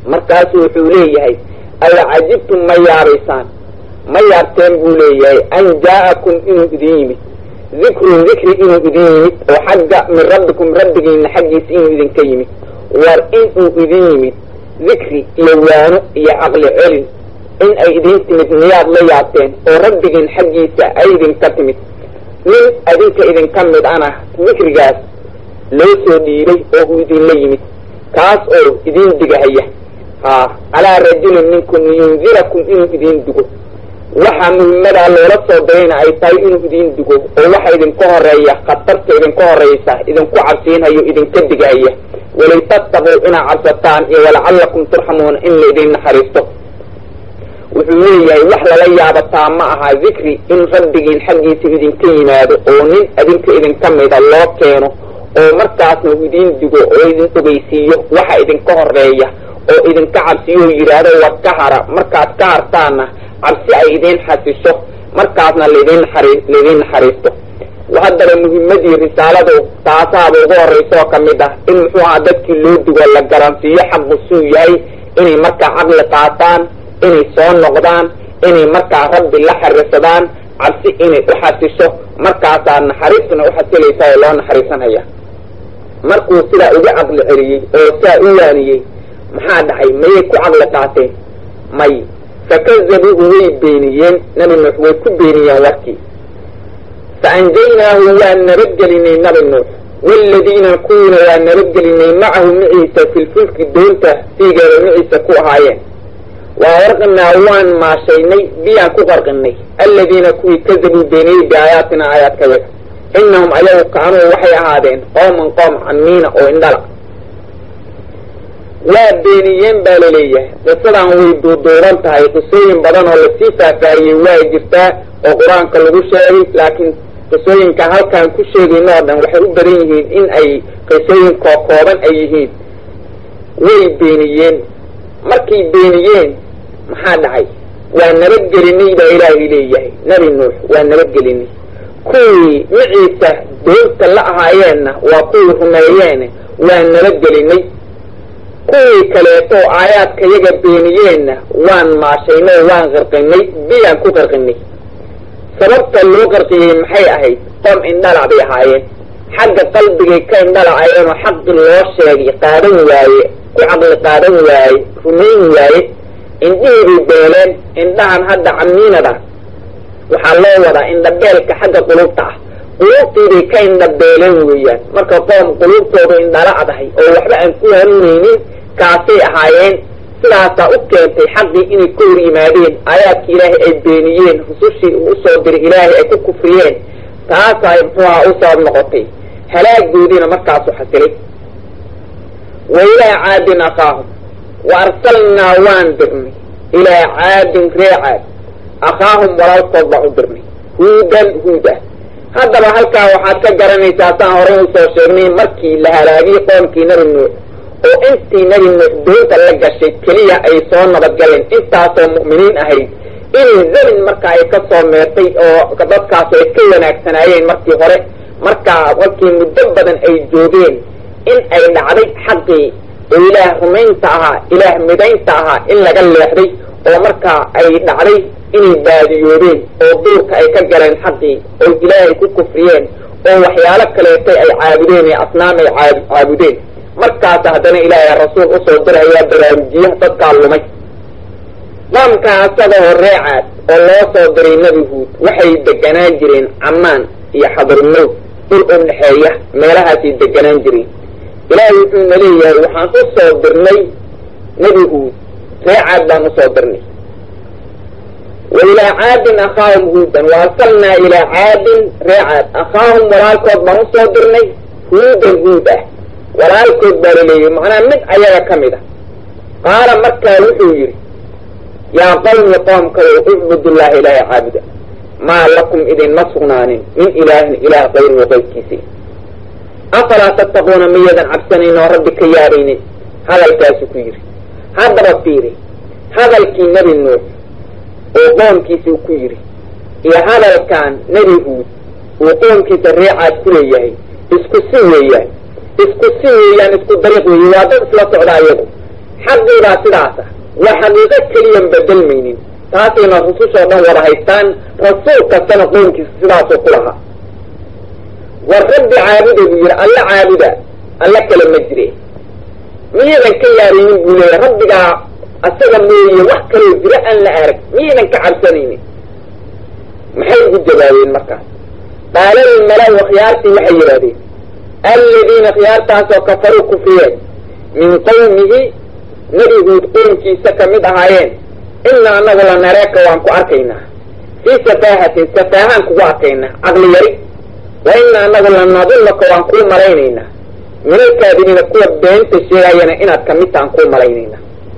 مركاسو حوليه ألا عجبتم ما ياريسان ما يارتين بوليه أن جاءكم إنه إديمي ذكر إنه إديمي وحق من ربكم إن حقيس إنه إذن كيمي وإنه إديمي ذكري يوانو يا عقل علم إن أيدين تمت نياد لياتين وربك إن حقيس أيدين كتمت من أدينك إذن كمت أنا ذكر جاس ليسو ديري وهو إذن ليمت كاس أو إذن دقهية على رجل منكم ينذركم إنه إذن دقو وحا مهمدا لولا صوبين أي طاي إنه إذن دقو ووحا إذن كهرية خطرت إذن كهريسة إذن كعبسين هيو إذن كدقهية ولي تتقوا إنا عبستان ولعلكم ترحمون إن إذن حريستو وحوية وحلا لي عبستان معها ذكري إن ربك إن حقي سيدين كيماد ونين أدنك إذن كميد الله كانوا ومركاسنا إذن دقو وإذن تبيسيه وحا إذن كهرية وإذن كعبسيه يرادة وكهرة مركاس كهرتانا عبسي أيدين حسيشو مركاسنا لذين حريستو وهذا المهمة رسالته تعصاب وغور رسوة كمدة إن محوها عددك اللود ولا قرانسية حق السوية إني مركا عقل قاطان إني صون نقدان إني مركا رب اللحر رسدان عبسي إني أحسسه مركا عطان حريصنا أحسي ليسا الله نحريصنا هيا مركو سلا أجي عقل عريي أو سائياني محاد حي ما يكو عقل قاطين مي فكذبوا وي بينيين نمي محوي كبينيين وكي فأنجيناه وأن رجلني نبي النوح والذين كون وأن رجلني معه معيسى في الفلك الدولته في جار معيسى كوهايين وغرقنا وان ما شيني بيان كغرقني الذين كوي كذبوا بيني بآياتنا آيات كذلك إنهم أيوه كانوا وحي هذين قوم عنين أو اندلع لا بينيين باللية وصلا ويدو دوران تهي قصوين بدن والسيسا فهي واجبتا وقرآن كالغو شاري لكن قصوين كهل كان كل شيء نوعا وحي أبرينيين إن أي قصوين كوكوبا أيهين وي بينيين مركي بينيين محاد عي وأن رجلني دا إلهي ليه نبي النوح وأن رجلني كوي معيسة دولت اللقهايانا وكوي همايانا وأن رجلني كوي كليتو آيات كيجا بينيين وان ما شينو وان غرقني بيان كو غرقني سببت اللو غرقي محي أهي قم إن دلع بيهايين حق قلبي كان دلع عيين وحق الله شاقي قادم واي كو عقل قادم واي رمين واي إن ديري بيلين إن دهن هد عمين ده وحالله وضع إن دبالك حق قلوبته قلوبتي دي كان دبالين ويان مركا قوم قلوبته إن دلع دهي أو وحبا أنكوها نينين كاسي أهايين سلاسة أكينتي حقي إني كور إمادين آيات إلهي أي بينيين خصوصي أصدر إلهي أي كفريين تاسا يبقوها أصاب نغطي هلاك دودين مركاسو حسري وإلى عاد أخاهم وأرسلنا وان درمي إلى عاد ريعاد أخاهم وراء الصبع درمي هودا هذا بحلقة وحاكا قراني تاسان هورين وصوشيرني مركي لها لاقي قوم كي نبي النور وإنتي نبي النور دوتا لقى شيء كليا أي صون نبتقلين إنتاسو مؤمنين أهيد إني زمن مركا يكسو ميرتي أو كبابكاسو إكيونا اكسنايين مركي هوري مركا وكي مدبدا أي جودين إن أي نعري حقي إله همين تاها إله مدين تاها إلا قال لحدي ومركا أي نعري إني باديورين ودورك أي كجرين حقي والإلهي كفريين ووحيالك ليتي أي عابدين أصنام عابدين مركا تهدنا إلهي الرسول أصدرها يا برامجيه تتكلمي ضمكا أصده الريعات والله صدري نبي هود وحي الدجنان جرين عمان يحضر الموت قل أم حية مالها في الدجنان جرين إلهي يقول لي وحان صدرني نبي هود ريعات لا مصدرني وإلى عاد أخاهم هودا وأرسلنا إلى عاد ريعاد أخاهم ورالكود بمصدرني هودا ورالكود برلي معنا من أيها كمدة قال مكة وحيري يا قوم اعبدوا الله إله عابدا ما لكم إذن مصغنان من إله غير وغير كيسين أفلا تتقون ميدا عبسنين وربك يارين هذا الكاسكير هذا بطيري هذا الكي نبي النور وقوم كيسي وكيري يا هذا كان نبي هود وقوم كيسي الريعات كليهي اسكو سويا اسكو طريق ويوادر سلا سعوداء يدو حقي راسداسة وحقيقة كليا بدل مينين تاسينا رسوشا دان ورهيستان رسول كسانا قوم كسداسة كلها والرب عابده بير الله عابده الله كلمة جري ميدا كيارين بولي ربك أسلم لي وحكا الجراء لا أعرف ميدا كعرسانيني محيط الجبالين مكان قال الملأ وخيارتي محيراتي الذين خيارتها كفروا كفريا من قومه نبي قوم كي سكمد عين إنا نغلا نراك وانكو أركينا في سفاهة كو أركينا عقل يري وإنا نغلا نظلك وانكو مرينينا من الكاذبين كو بنت الشيئين إنا تكمدت عنكو مرينينا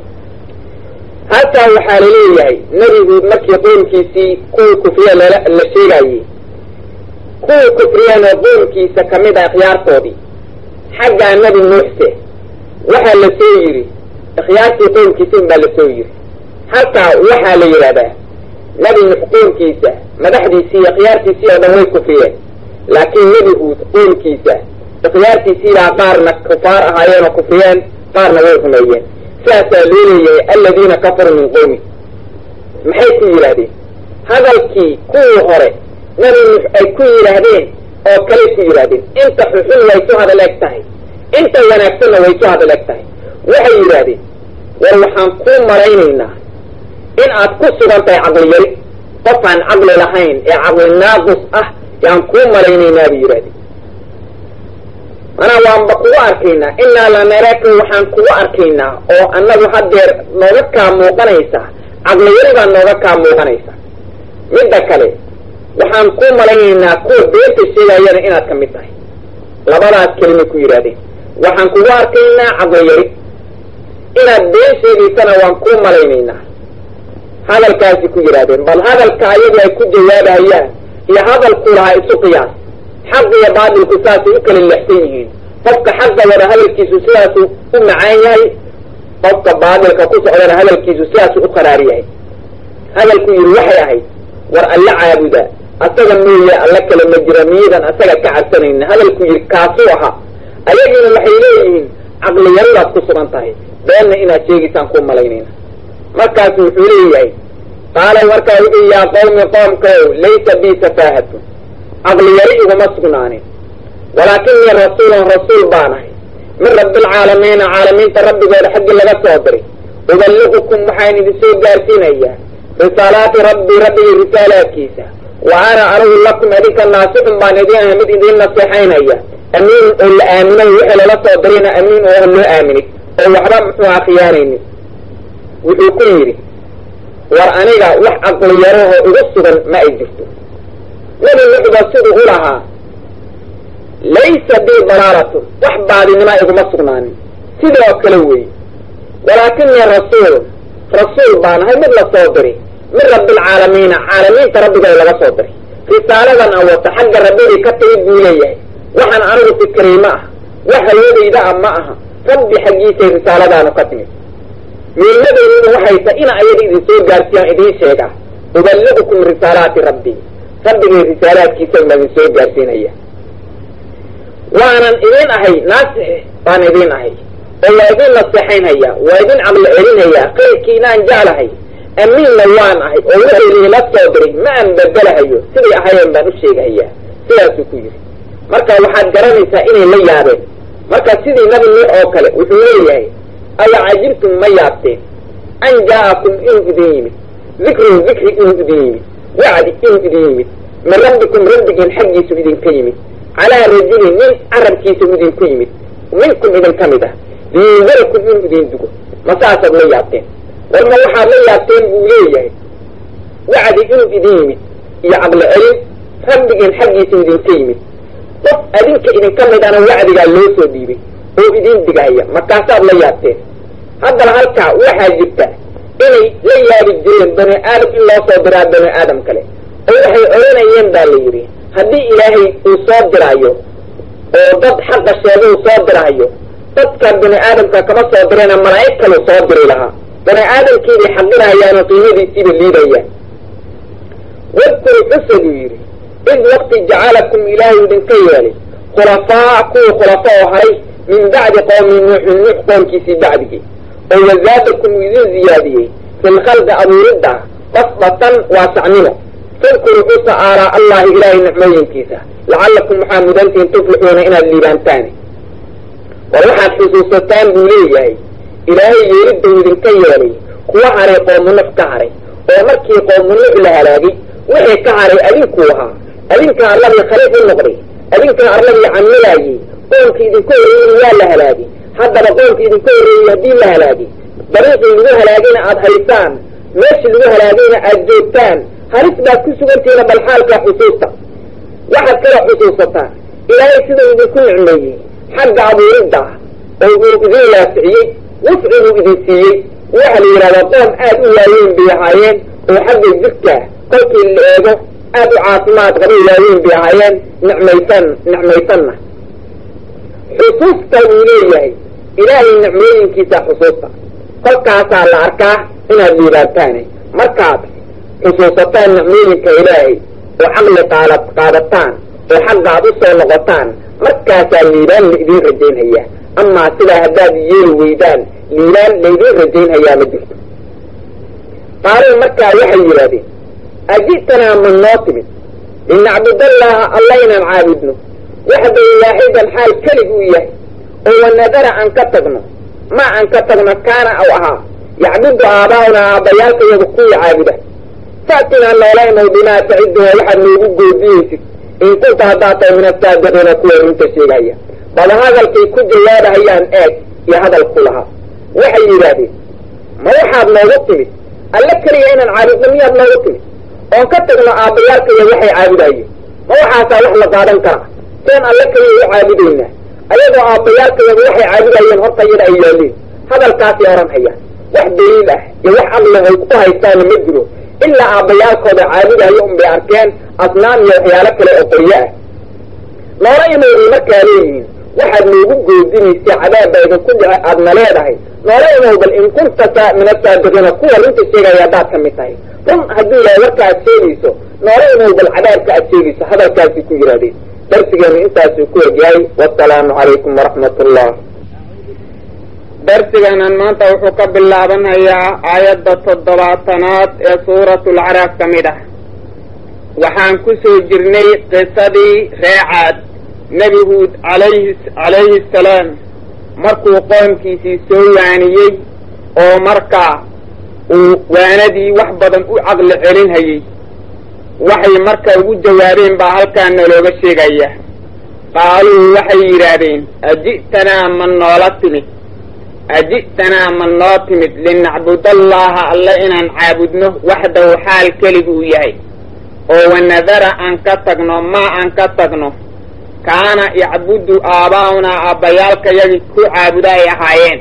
حتى وحالي نبي مكي قوم كي سي كو كفريا للشيئين كو كفريا نظلم كي سكمد خيار طوبي حق النبي نوحسه وحا لسيري خيارتي قوم كيسين بالسيري حتى وحا ليرابا نبي نحقوم كيسا مدحدي سي خيارتي سي أدوي كفريا لكن نبي قوم كيسا خيارتي سي قارنا كفار أهايان وكفريان قارنا ويخميين ساسا لولي الذين كفروا من قومي محيث يرابي هذا الكي كو هوري نبي كو يرابين أو كليس يرابين انت حسن ويسو هذا لك تهي انت ونكسنا ويسو هذا لك تهي وحي يرابين وروحان كو مرينينا إن أتكسر أنت عقل يري طبعا عقل لحين عقل ناقص يعني كون مرينينا بيرادي أنا وان بقوة أركينا إنا لنراك وحان قوة أركينا أو أنه حدير نوغكا موقنيسا عقل يري بان نوغكا موقنيسا من دكالي وحان كون مرينينا كو بيت الشيء يعني إنا تكمتاي لبدا كلمة كو يرادي وحان قوة أركينا عقل يري إنا بيت شيء سنة وان كون مرينينا هذا الكاسي كو يرادين بل هذا الكايد يكون جوابها إياه هي هذا القرى إسو قياس حق يبعد القساس يكل اللحسينيين فبك حق ورا هذا الكيسو سياسو معايا فبك بعد الكاكوس ورا هذا الكيسو سياسو أقراريا هذا الكو يروحي هاي ورأى اللعاب دا أستغل مية ألك لما جرميدا أستغل كعسنين هذا الكو يركاسوها أيجين المحيلين عقل يلا قصر انتهي بأن إنا شيء سنكون ملايين مركز وحولي قال مركز يا قوم قومكو ليس بي سفاهة عقل يريء ومسكناني ولكني رسول بانه من رب العالمين عالمين تربي غير حق لغا صدري أبلغكم محايني بسوء جارتين إياه رسالات ربي رسالات كيسة وأنا أرغب لكم هذيك الناصح باندين همد إذن نصيحين إياه أمين اللي آمنين وحل لا صدرين أمين وهم لا آمنين وحرام محوها خيارين وحكيري وأنا وح عقل يروه وغصبا ما يجفته نبي نقضى صدق لها ليس بي ضرارة وح بعد ما يغمصناني سيدي وكلوي ولكني رسول بانا هاي مثل صدري من رب العالمين عالمين تربي لغا صدري رسالة أو تحق ربي كتب بوليه وحن أرغب في الكريمة وحيودي دا معها ربي حقيتي رسالة أنا قتمي من الذي وحيت إنا أيدي رسول جارسيان إدي شيئا أبلغكم رسالات ربي رسالات كيسان من رسول جارسين إياه وأنا إذن أهي ناسح وأنا إذن أهي والله إذن نصيحين هيا وإذن عمل عرين هيا قيل كينان جعل هي أمين نوان أهي ووحي لي لا صدري ما أنبدل هيو سيدي أهيان بانوشيك هيا سياسو كويري مركا وحاد جراني سائني لي يابين مركا سيدي نبي لي أوكالي وحولي هي أي عجبتم ما يابتين أن جاءكم إن إديمي ذكر إن إديمي وعد إن إديمي من ربكم حقي سويدين كيمي على رجل من عرب كي سويدين كيمي ومنكم إذن كمده لينذركم إن إدين دقو مساسة ما يابتين والما وحا ما يابتين بوليه وعد إن إديمي يعقل علم حقي سويدين كيمي qof adinka idin kamidana wacdiga loo soo dhiibay oo idin digaya markaasaad la yaabteen haddana halkaa waxaa jirta inay la yaabi jireen bani aadam in loo soo diraa bani aadam kale oo waxay oranayeen baa la yidhi haddii ilaahay uu soo diraayo oo dad xaqa sheega uu soo diraayo dadka bani aadamka kama soo direena malaa'ig kale soo diri lahaa bani aadamkiibay xaqinayaan oo qiimadiisiiba liidayaan wadkuru xusadu yidhi إذ وقت جعلكم إلهي من كيالي خلفاء هري من بعد قوم نوح قوم كيسي بعده وزادكم إذن زيادية في الخلق أبو ردة بسطة واسعنمه فاذكروا حسن آراء الله إلهي نعمين كيسا لعلكم محمدين تفلحون إن الليبان تاني وروحا حسوستان بوليه إلهي يرد من كيالي كوا عري قوم نفكاري ومركي قوم نعلى هلاقي وحي كعري ألينكوها ألينك الله يخليف النغري ألينك الله يعملاي قوم في ذي كوري يالا هلاقي حتى بقوم في ذي كوري يهدين لهلاقي بريق اللي هلاقينا عاد هيسان ماشي اللي هلاقينا الجوتان هرس با كسوغنتينا بالحال كحسوسة واحد كلا حسوستان إلهي سيدو يكون عمي حق أبو ردة وإذن لا سعيي وفعلوا إذن سيي وحل يرادتهم آدوا يايين بيهايين وحق الزكاة قلت اللي ايجو آدوا عاصمات غبي يايين بيهايين نعميتنا حسوس توليه إلهي نعمين كيسا حسوسة قل كاسا العركة إنها الليبانتاني مركات حسوستان نعمين كإلهي وحمل قادتان وحق عدوسة لغتان مركاسا الليبان لإذين رجين هيا أما سلا هداد ييل ويدان ليلان لإذين رجين هيا مجلس قالوا مركا وحي يرادين أجئتنا من ناطب إن عبد الله اللينا عابدنا وحد واحدا حال كلب وياه هو النذر عن كتبنا ما عن كتبنا كان أو أها يعبد آباؤنا بياك يبقوا عابده فأتنا اللينا بما تعده وحد نوبه دينك إن كنت هدات من السابقين كوير من تشيغايا بل هذا الكي كل جواب هيان آج يا هذا القلها وحي يرادين ما وحاد نوغطمي اللكريين العابد نمياد نوغطمي وانكتبنا آبيالك يوحي عابداي ما وحاسا وحلا قادن كرا كان اللكريين عابدين أيضا آبيالك يوحي عابداي هرطا يدا أيالين هذا الكاسي أرام هيان وح دليله يوح الله يقوها يستان مجره إلا آبيالك عابداي يوم بأركان أصنام يوحيالك لأطرياء ما رأينا المكالين واحد نوجد ديني استعداد بين كل أدنى ليدهي ما رأينا بل إن كنت من السابقين قوة لنت الشيء يدات كمتاي ثم هدو لا وركا السيليسو ما رأينا بالعداد كالسيليسو هذا كاسي كجرادي درسك من إنسا سكور جاي والسلام عليكم ورحمة الله درسك أن ما توحك بالله هي آيات الضباطنات سورة العراف كمده وحان كسو جرني قصدي ريعاد نبي هود عليه السلام مركو قوم كيسي سويانيي او مركا واندي وحبدا عقل علين هي وحي مركا وجوابين با halkan looga sheegaya qaaluu waxay yiraahdeen ajitana man nootimid linacbudallaha alla inaan caabudno waxdahu xaal keligu yahay oo wanadara an ka tagno ma an ka tagno kaana yacbudu aabaa'una aabbayaalka yagi ku caabudaay ahaayeen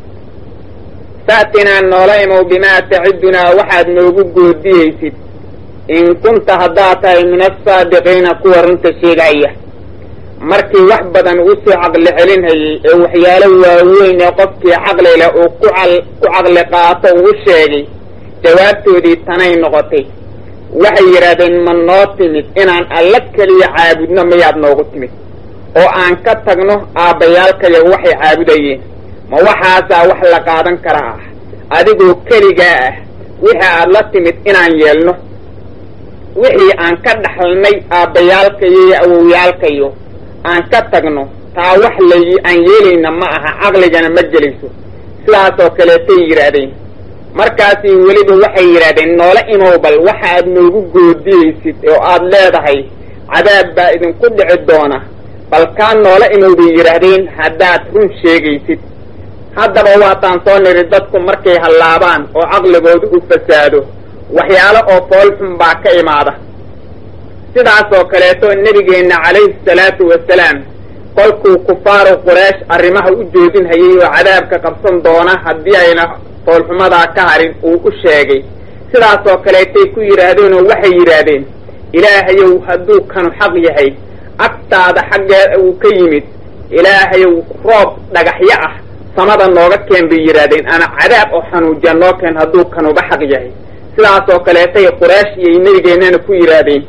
faatinaa noola imow bimaa tacidunaa waxaad noogu goodiyeysid in kunta haddaad tahay min asaadiqiina kuwa runta sheegaya markii wax badan uu soo caqli celinhayay ee waxyaalo waaweyn ee qofkii caqli leh uu ku caqli qaato uu sheegay jawaabtoodii tanay noqotay waxay yiraahdeen ma noo timid inaan alla kaliya caabudno miyaad noogu timid oo aan ka tagno aabbayaalkaya waxay caabudayeen ma waxaasaa wax la qaadan karaa adigoo keligaa ah wixii aad la timid inaan yeelno wixii aan ka dhaxalnay aabbayaalkayo iyo awowyaalkayo aan ka tagno taa wax aan yeelayna ma aha caqligana ma gelayso sidaasoo kaleetay yidhaahdeen markaasi weliba waxay yidhaahdeen noola imow bal waxa aad noogu goodiyeysid oo aad leedahay cadaab baa idinku dhici doona bal kaa noola imow bay yidhaahdeen haddaad run sheegaysid haddaba waataan soo niri dadku markay hallaabaan oo caqligoodu u fasaado waxyaalo oo foolxun baa ka imaada sidaasoo kaleeto nebigeenna calayhi salaatu wasalaam kolkuu kufaaru quraysh arrimaha u joojinhayay oo cadaabka qabsan doona haddii ayna foolxumadaa ka harin uu u sheegay sidaasoo kaleetay ku yidhaahdeen oo waxay yidhaahdeen ilaahayow hadduu kanu xaq yahay agtaada xaggeeda uu ka yimid ilaahayow roob dhagaxyo ah samada nooga keen bay yidhaahdeen ama cadaab oo xanuujiya noo keen hadduu kanuba xaq yahay sidaasoo kaleetay quraysh iyay nebigeennana ku yidhaahdeen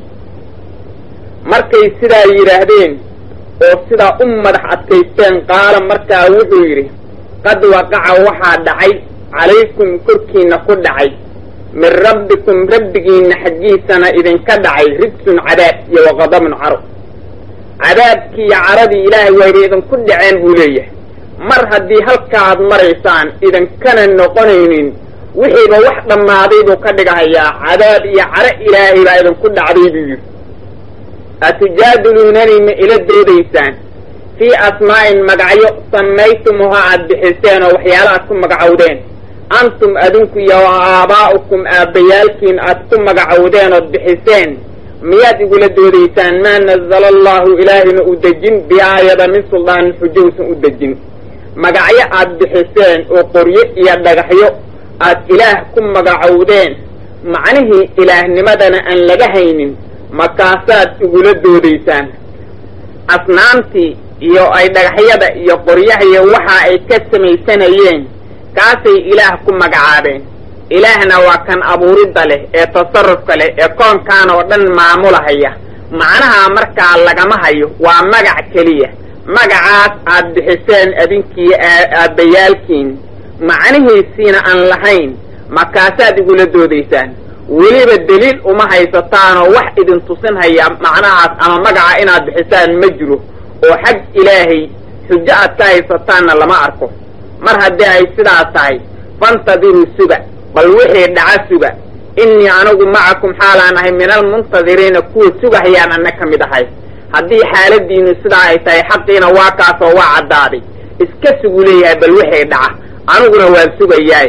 markay sidaa yidhaahdeen oo sidaa u madax adkaysteen qaala markaa wuxuu yidhi qad waqaca waxaa dhacay calaykum korkiina ku dhacay min rabbikum rabbigiina xaggiisana idinka dhacay rijsun cadaab iyo waqadabun caro cadaabkii iyo caradii ilaahay wayba idinku dhaceen buu leeyahay mar haddii halkaaad maraysaan idinkana noqonaynin wixiiba wax dhammaaday buu ka dhigahayaa cadaab iyo caro ilaahay baa idinku dhacday buu yidhi atujaadiluunanii ma ila doodaysaan fii asmaa'in magacyo samaytumuha aad bixiseen oo waxyaala aad ku magacowdeen antum adinku iyo aabaa'ukum aabbayaalkiin aad ku magacowdeen ood bixiseen miyaad igula doodaysaan maa nazala allahu ilaahina u dejin biaayada min suldaanin xujowsan u dejin magacyo aad bixiseen oo qoryo iyo dhagaxyo aad ilaah ku magacowdeen macnihii ilaahnimadana aan laga haynin markaasaad igula doodaysaan asnaamtii iyo ay dhagaxyada iyo qoryaha iyo waxa ay ka samaysanayeen kaasay ilaah ku magacaabeen ilaahna waa kan abuuridda leh ee tasarrufka leh ee koonkaan oo dhan maamulahaya macnaha markaa lagama hayo waa magac keliya magacaas aad bixiseen adinkii aabbayaalkiin macnihiisiina aan lahayn markaasaad igula doodaysaan weliba daliil uma haysataanoo wax idin tusinhaya macnahaas ama magaca inaad bixisaan ma jiro oo xag ilaahay xujo aad ka haysataanna lama arko mar haddii ay sidaas tahay fantadiruu suga bal wixii dhaca suga innii anigu macakum xaalaan ahay min almuntadiriina kuwa sugahayaan anna ka mid ahay haddii xaaladiinu sidaa ay tahay xaqiina waa kaasoo waa caddaaday iska sugu leeyahay bal wixii dhaca aniguna waan sugayaay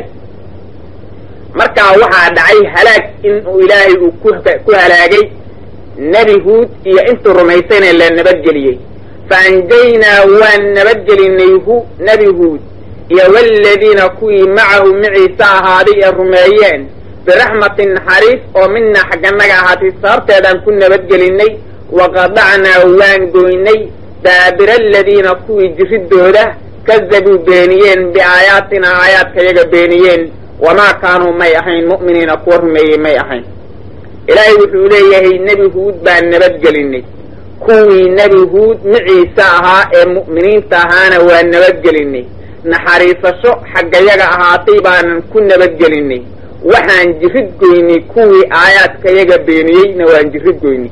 markaa waxaa dhacay halaag inuu ilaahay uu ku halaagay nebi huud iyo intuu rumaysayna la nabadgeliyey fa anjaynaa waan nabadgelinay nebi huud iyo waladiina kuwii macahu maciisa ahaaday ee rumeeyeen biraxmatin naxariis oo minaa xagganaga ahaatay sababteedaan ku nabadgelinay waqadacnaa waan goynay daabira aladiina kuwii jiridooda kadabuu beeniyeen biaayaatina aayaadkayaga beeniyeen wamaa kaanuu may ahayn mu'miniina kuwa rumeeyey may ahayn ilaahay wuxuu leeyahay nebi huud baan nabadgelinay kuwii nebi huud maciisa ahaa ee mu'miniinta ahaana waa nabadgelinay naxariisasho xaggayaga ahaatay baanan ku nabadgelinay waxaan jirid goynay kuwii aayaadkayaga beeniyeyna waan jirid goynay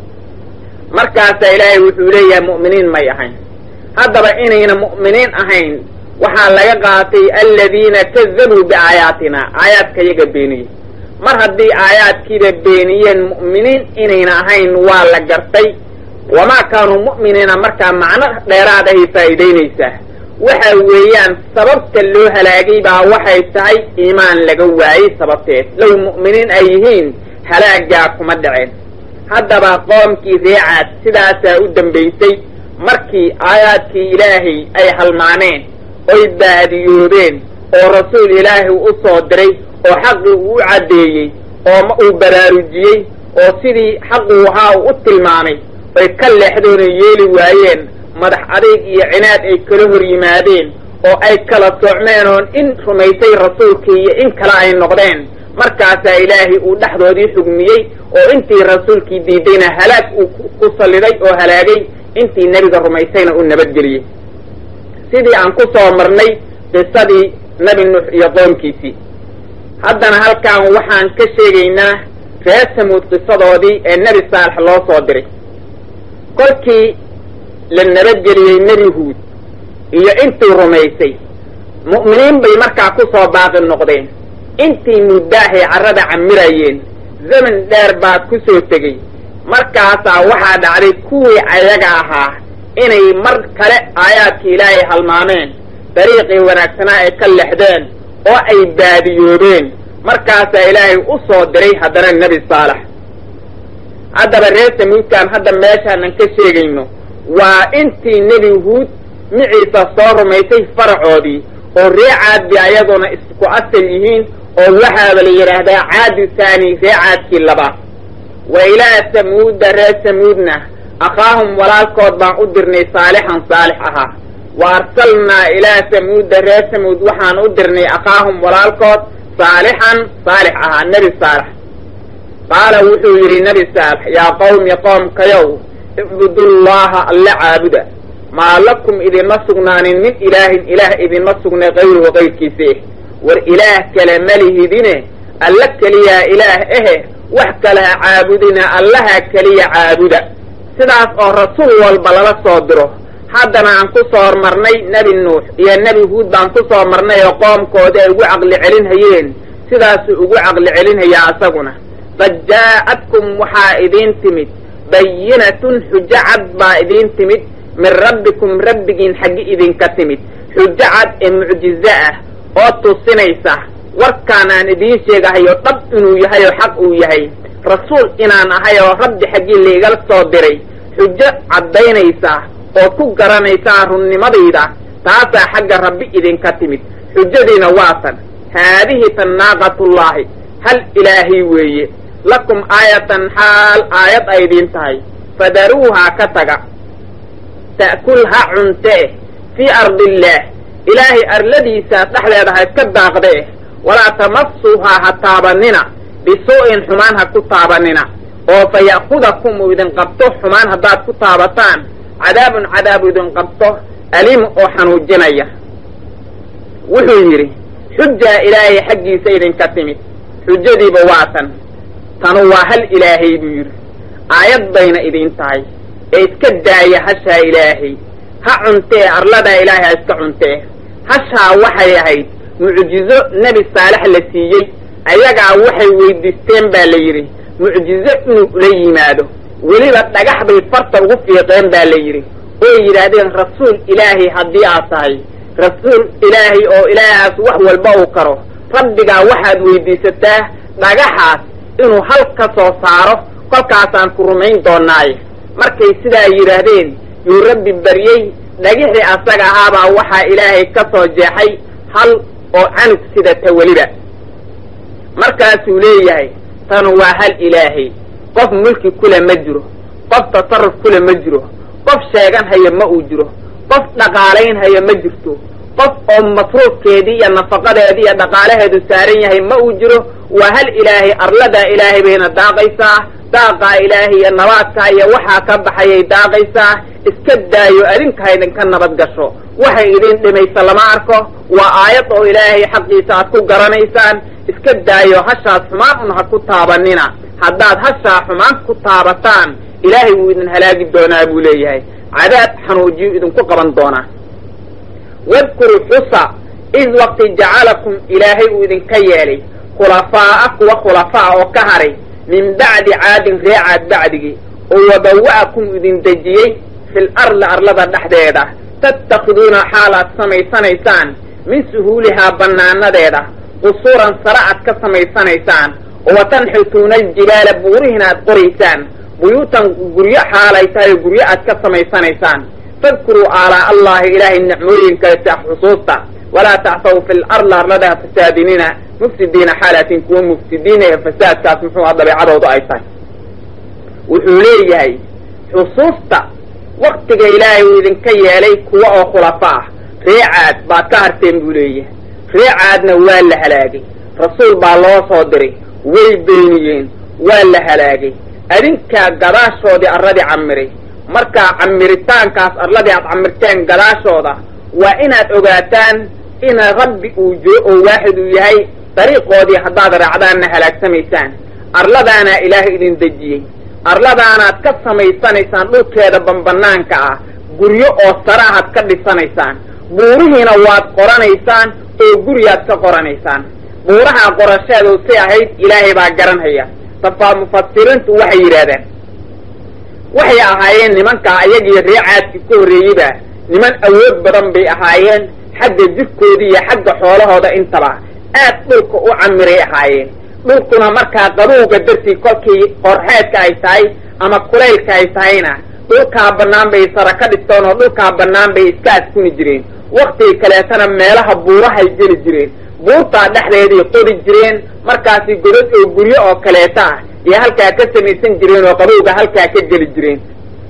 markaasaa ilaahay wuxuu leeyahay mu'miniin may ahayn haddaba inayna mu'miniin ahayn waxaa laga qaatay aladiina kadabuu biaayaatina aayaadkayaga beeniyey mar haddii aayaadkiiba beeniyeen mu'miniin inayna ahayn waa la gartay wamaa kaanuu mu'miniina markaa macno dheeraad ahay faa'iidaynaysaa waxa weeyaan sababta loo halaagay baa waxay tahay iimaan laga waayey sababteed low mu'miniin ay yihiin halaagaa kuma dhaceen haddaba qoomkii reecaad sidaasaa u dambaysay markii aayaadkii ilaahay ay halmaameen oy baadiyoobeen oo rasuul ilaahay u soo diray oo xaqii uu u caddeeyey oo uu baraarujiyey oo sidii xaquu ahaa uu u tilmaamay oy ka leexdoona yeeli waayeen madax adayg iyo cinaad ay kala hor yimaadeen oo ay kala soocmeen oon in rumaysay rasuulkii iyo in kale ay noqdeen markaasaa ilaahay uu dhexdoodii xugmiyey oo intii rasuulkii diidayna halaag uu ku salliday oo halaagay intii nebiga rumaysayna uu nabadgeliyey sidii aan ku soo marnay qisadii nebi nuux iyo qoomkiisii haddana halkaan waxaan ka sheegaynaa reer samuud qisadoodii ee nebi saalex loo soo diray kolkii la nabadgeliyey nebi huud iyo intii rumaysay mu'miniin bay markaa ku soo baaqi noqdeen intii muddaahay carrada camirayeen zaman dheer baa ku soo tegey markaasaa waxaa dhacday kuwii ayaga ahaa inay mar kale aayaadkii ilaahay halmaameen dariiqii wanaagsanaa ay ka lexdeen oo ay baadiyoobeen markaasaa ilaahay u soo diray haddana nebi saalex haddaba reer samuudkaan hadda meeshaanan ka sheegayno waa intii nebi huud miciisa soo rumaysay faracoodii oo ree caadbi ayaduna isku asal yihiin oo waxaaba la yidhaahdaa caadu taani ree caadkii labaad wa ilaa samuuda reer samuudna akhaahum walaalkood baan u dirnay saalixan saalix ahaa wa arsalnaa ilaa samuuda reer samuud waxaan u dirnay akhaahum walaalkood saalixan saalix ahaa nebi saalex qaala wuxuu yidhi nebi saalex yaa qawmi qoomkayow icbudullaaha alle caabuda maa lakum idinma sugnaanin min ilaahin ilaah idinma sugnay kayruhu kayrkiisa والإله كلمله دينه الله كليا إله وحكلا عابدنا الله كليا عابدا سداس الرسول والبلالة صادره حدنا عن كسر مرني نبي نوح يا نبي هود عن كسر مرني يقام كودا وعقل علين هيين سداس وعقل علين هي عصبنا فجاءتكم محائدين تمت بينة حجعت بائدين تمت من ربكم ربكين حق إذن كتمت حجعت معجزة أوتو سنيسة warkaan aan idiin sheegahayo dhab inuu yahay oo xaq uu yahay rasuul inaan ahay oo rabbi xaggii leegala soo diray xujo caddaynaysa oo ku garanaysa runnimadayda taasaa xagga rabbi idinka timid xujadiina waatan haadihi tannaaqatullaahi hal ilaahay weeye lakum aayatan xaal aayad ay idin tahay fadaruuhaa ka taga ta'kulha cuntee fii ardillaah ilaahay arladiisa dhexdeeda ha iska daaqdee ولا تمسوها هتابننا بسوء حمان هكتابننا أو فيأخذكم إذن قبطه حمان هداد كتابتان عذاب إذن قبطه أليم أو حنوجنية وحيري حجة إلهي حقي سيد كتمت حجة دي بواتا تنوى هل إلهي بير آيات بين إذن تاي إتكدى يحشى إلهي هعنتي أرلدا إلهي أستعنتي هشها وحي هيد معجزة نبي صالح لسيجي أيقع وحي ويدستين باليري معجزة نقلي ماده وليبا تقح بالفرطة وفيقين باليري ويرادين رسول إلهي حدي عصاي رسول إلهي أو إلهي أسوح والبوكره ربك واحد ويدستاه تقحات إنه حلق صوصاره قل كاسان كرمين دوناي مركي سدا يرادين يربي بريي نجحي أساق هابا وحا إلهي كسو جاحي هل oo canug sida tawaliba markaasuu leeyahay tan waa hal ilaahay qof mulki kula ma jiro qof tasarruf kula ma jiro qof sheegan haya ma uu jiro qof dhaqaalayn haya ma jirto qof oo masruufkeedii iyo nafaqadeedii iyo dhaqaalaheedu saaran yahay ma uu jiro waa hal ilaahay arlada ilaahay bayna daaqaysaa daaqa ilaahay iyo nabaadka iyo waxaa ka baxayay daaqaysaa iska daayo adinka idinka nabad gasho waxay idin dhimaysa lama arko waa aayad oo ilaahay xaqiisa aad ku garanaysaan iska daayo hashaas xumaan un ha ku taabanina haddaad hashaa xumaan ku taabataan ilaahay wuu idin halaagi doonaa buu leeyahay cadaab xanuujiyo idinku qaban doonaa wadkuru xusa id waqti jacalakum ilaahay uu idinka yeelay khulafaa'a kuwa khulafaa oo ka haray min bacdi caadin ree caad bacdigii oo wadawa'akum idin dejiyey fil arli arlada dhexdeeda tattakhiduuna xaalaad samaysanaysaan min suhuulihaa bannaanadeeda qusuuran sara aad ka samaysanaysaan oo tanxituuna aljibaala buurihiina aad qoraysaan buyuutan guryo xaalay tahay guryo aad ka samaysanaysaan fadkuruu aalaa allahi ilaahay nicmooyinkaasa xusuusta walaa tacsaw fil arli arlada fasaadinina mufsidiina xaalatin kuwa mufsidiina ee fasaadkaas muxuu dabeecadoodu ay tahay wuxuu leeyahay xusuusta waqtiga ilaahay uu idinka yeelay kuwa oo khulafa ah ree caad baad ka harteen buu leeyahay ree caadna waa la halaagay rasuul baa loo soo diray way beeniyeen waa la halaagay adinkaa gadaashoodii arladii camiray markaa camiritaankaas arladii aad camirteen gadaashooda waa inaad ogaataan ina rabbi uu jiro oo waaxid uu yahay dariiqoodii haddaad raacdaanna halaagsamaysaan arladaanaa ilaahay idin dejiyey arladaanaad ka samaysanaysaan dhulkeeda banbanaanka ah guryo oo saraahaad ka dhisanaysaan buurihiina waad qoranaysaan oo guriyaad ka qoranaysaan buuraha qorasheedu si ahayd ilaahay baa garanhaya mufasiriintu waxay yidhaahdeen waxay ahaayeen nimanka ayagii ree caadkii ka horreeyeyba niman awood badan bay ahaayeen xagga jirkoodii iyo xagga xoolahooda intaba aad dhulka u camiray ahaayeen dhulkuna markaa qabowga dartii kolkii qorxeedka ay tahay ama kulaylka ay tahayna dhulkaa bannaan bay sara ka dhigtoon oo dhulkaa bannaan bay iska askuni jireen waktigii kaleetana meelaha buurahay geli jireen buurtaa dhexdeedii qodi jireen markaasi godad oo guryo oo kaleeta ah iyo halkaa ka samaysan jireen oo qabowga halkaa ka geli jireen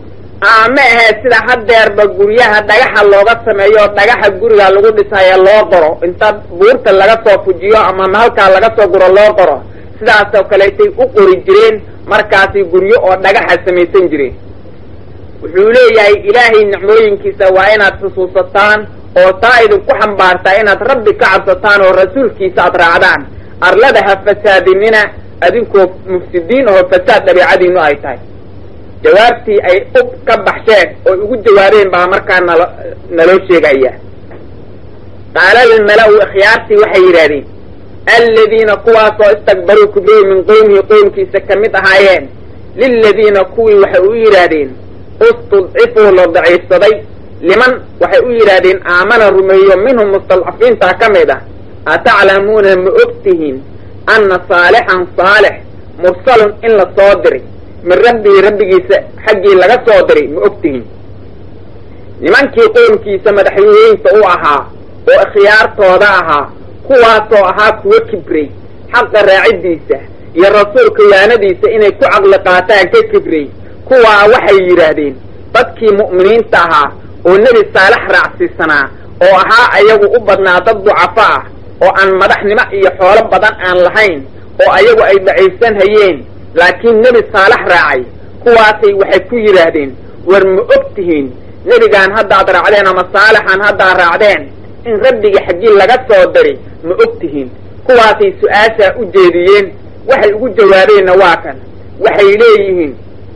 ma ahee sida haddeerba guryaha dhagaxa looga sameeyo dhagaxa guriga lagu dhisaya loo qoro inta buurta laga soo fujiyo ama halkaa laga soo guro loo qoro sidaasoo kaleetay u qori jireen markaasi guryo oo dhagaxa samaysan jireen wuxuu leeyahay ilaahay nicmooyinkiisa waa inaad xusuusataan oo taa idinku xambaartaa inaad rabbi ka cabsataan oo rasuulkiisa aad raacdaan arlada ha fasaadinina adinkoo mufsidiin oo fasaad dabiicadiinu ay tahay. jawaabtii ay ub ka baxsheen oo ugu jawaabeen baa markaa naloo sheegaya. qaala almala'u ikhyaartii waxay yidhaahdeen aladiina kuwaasoo istakbaruu kibriyey min qowmihi qowmkiisa ka mid ahaayeen liladiina kuwii waxay u yidhaahdeen istudcifuu la daciifsaday liman waxay u yidhaahdeen aamana rumeeyo minhum mustadcafiintaa ka mid ah ataclamuuna ma ogtihiin anna saalixan saalix mursalun in la soo diray min rabbii rabbigiisa xaggii laga soo diray ma ogtihiin. nimankii qoomkiisa madaxweynta u ahaa oo ikhyaartooda ahaa kuwaasoo ahaa kuwa kibray xaqa raaciddiisa iyo rasuulka waanadiisa inay ku caqli qaataan ka kibray kuwaa waxay yidhaahdeen dadkii mu'miniinta ahaa oo nebi saalax raacsiisanaa oo ahaa ayagu u badnaa dad ducafo ah oo aan madaxnimo iyo xoolo badan aan lahayn oo ayagu ay daciifsan hayeen laakiin nebi saalax raacay kuwaasay waxay ku yidhaahdeen war ma og tihiin nebigaan haddaad raacdeen ama saalixan haddaad raacdeen in rabbiga xaggii laga soo diray ma og tihiin. kuwaasay su-aashaa u jeediyeen waxay ugu jawaabeenna waa kan waxay leeyihiin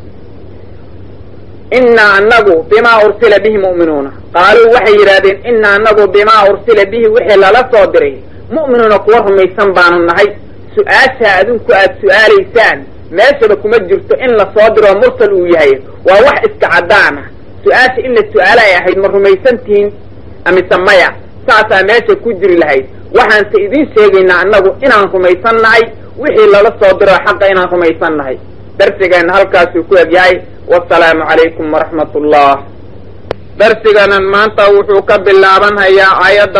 innaa anagu bimaa ursila bihi mu'minuuna qaaluu waxay yidhaahdeen innaa anagu bimaa ursila bihi wixii lala soo diray mu'minuuna kuwa rumaysan baanu nahay. su-aashaa adinku aad su-aalaysaan meeshaba kuma jirto in la soo diroo mursal uu yahay waa wax iska caddaana. su-aasha in la su-aalo ay ahayd ma rumaysantihiin amise maya saasaa meesha ku jiri lahayd. waxaanse idiin sheegaynaa annagu inaan rumaysan nahay wixii lala soo diroo xaqa inaan rumaysan nahay. darsigeenna halkaasuu ku egyahay. wasalaamu calaykum waraxmat ullah. darsiganan maanta wuxuu ka bilaabanhayaa aayadda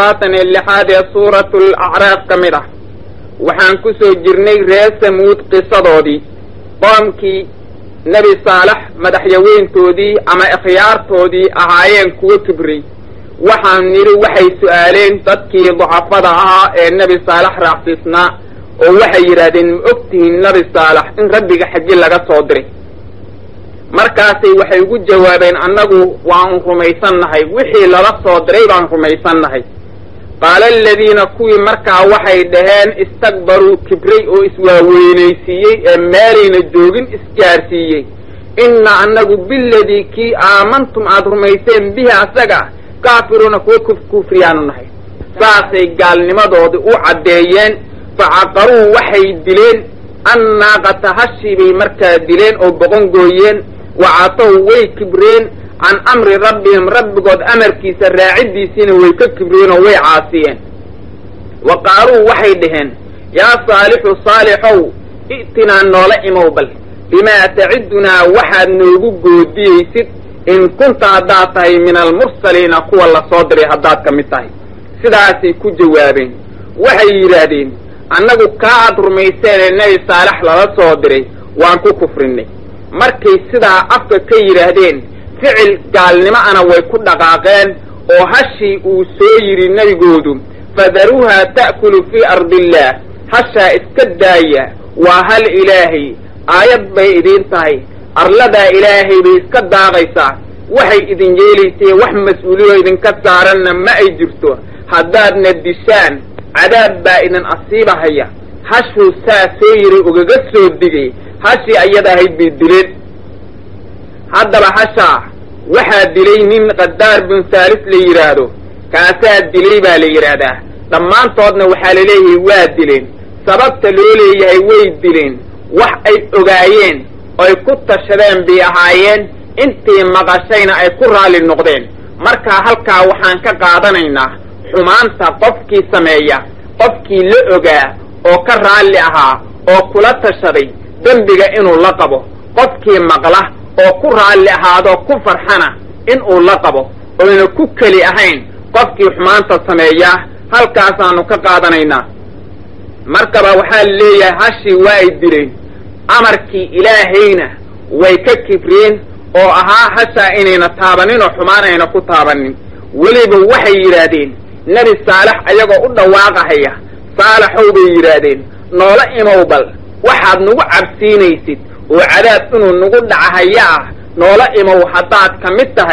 76 ee suuratu alacraaf ka mid ah. waxaan ku soo jirnay reer samuud qisadoodii qoomkii nebi saalax madaxyaweyntoodii ama ikhyaartoodii ahaayeen kuwa kibray. waxaan nidhi waxay su-aaleen dadkii ducafada ahaa ee nebi saalax raacsiisnaa oo waxay yidhaahdeen ma ogtihiin nebi saalax in rabbiga xaggii laga soo diray. markaasay waxay ugu jawaabeen annagu waan rumaysan nahay wixii lala soo diray baan rumaysan nahay. qaala aladiina kuwii markaa waxay dhaheen istakbaruu kibray oo iswaaweynaysiiyey ee meelayna joogin isgaarsiiyey inna annagu biladii kii aamantum aad rumayseen bihi asaga kaafiruuna kuwa kufriyaanu nahay. saasay gaalnimadoodii u caddeeyeen facaqaruu waxay dileen annaaqata hashii bay markaa dileen oo boqongooyeen wacatow way kibreen can amri rabbihim rabbigood amarkiisa raaciddiisiina way ka kibreen oo way caasiyeen. wa qaaluu waxay dhaheen yaa saalixu saalixow i'tinaa noola imow bal bimaa tacidunaa waxaad noogu goodiyeysid in kunta haddaad tahay min almursaliina kuwa la soo diray haddaad ka mid tahay. sidaasay ku jawaabeen waxay yidhaahdeen annagu kaa aad rumayseen ee nebi saalax lala soo diray waan ku kufrinay. markay sidaa afka ka yidhaahdeen ficil gaalnimo ana way ku dhaqaaqeen oo hashii uu soo yidhi nebigoodu fadaruuhaa ta'kulu fii ardiillaah hashaa iska daaya waa hal ilaahay aayad bay idiin tahay arladaa ilaahay bay iska daaqaysaa waxay idin yeelaysay wax mas-uuliyo idinka saaranna ma ay jirto haddaadna dishaan cadaab baa idin asiibahaya. hashuu saa soo yidhi ugaga soo digay hashii ayada ahayd bay dileen. haddaba hashaa waxaa dilay nin qadaar bin saalis la yidhaahdo kaasaa dilay baa la yidhaahdaa. dhammaantoodna waxaa la leeyahay waa dileen. sababta loo leeyahay way dileen wax ay ogaayeen oy ku tashadeen bay ahaayeen intii maqashayna ay ku raalli noqdeen. markaa halkaa waxaan ka qaadanaynaa xumaanta qofkii sameeya qofkii la ogaa oo ka raalli ahaa oo kula tashaday dembiga inuu la qabo. qofkii maqla oo ku raalli ahaadoo ku farxana inuu la qabo oyna ku keli ahayn qofkii xumaanta sameeyaa halkaasaanu ka qaadanaynaa. markaba waxaa leeyahay hashii waa ay dileen amarkii ilaahayna way ka kibreen oo ahaa hashaa inayna taabanin oo xumaan ayna ku taabanin. weliba waxay yidhaahdeen nebi saalax ayagoo u dhawaaqahaya saalaxow bay yidhaahdeen noola imow bal waxaad nagu cabsiinaysid oo cadaab inuu nagu dhacahaya ah noola imow haddaad ka mid tahay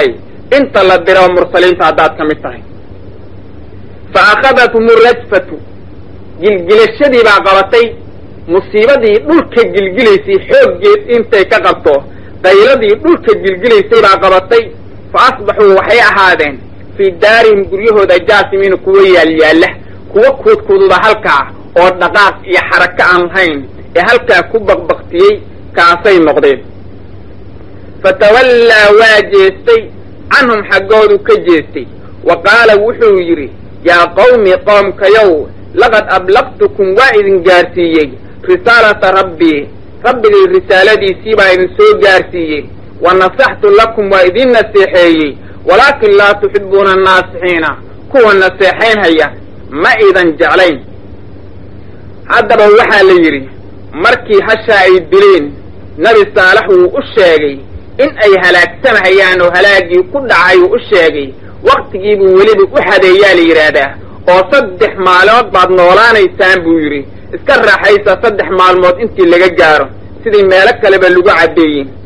انت اللي ديروا مرسلين تعداد كمتاهي فأخذتهم الرجفة جلجلشدي باقبتي مصيبتي دولك جلجليسي حوجيت انتي كقبتو قيلدي دولك جلجليسي باقبتي فأصبحوا وحي أحادين في دارهم قريهو دا جاسمين كوية الياله كوة كود كودو دا هلكا oo dhaqaaq iyo xaraka aan hayn ee halka ku baqbaqtiyay kaasay noqdeen fatawalla waajistay anhum xaqoodu ka jeestay waqala wuxuu yiri ya qawmi qawmkayow laqad ablaqtukum wa idin gaarsiiyay risalata rabbi risaladiisii baa idin soo gaarsiiyay wa nasahtu lakum wa idin nasiixeeyay walakin la tuhibbuna an-nasihiina kuwa nasiixayn haya ma idan jeclayn haddaba waxaa la yidhi markii hasha ay dileen nabi saalax wuu u sheegay in ay halaagsanahayaan oo halaagii ku dhacay uu u sheegay waqtigiibuu weliba u hadeeyaa la yidhaahdaa oo 3 maalmood baad noolaanaysaan buu yidhi iska raaxaysa 3 maalmood intii laga gaaro sidii meelo kaleba lagu cadeeyey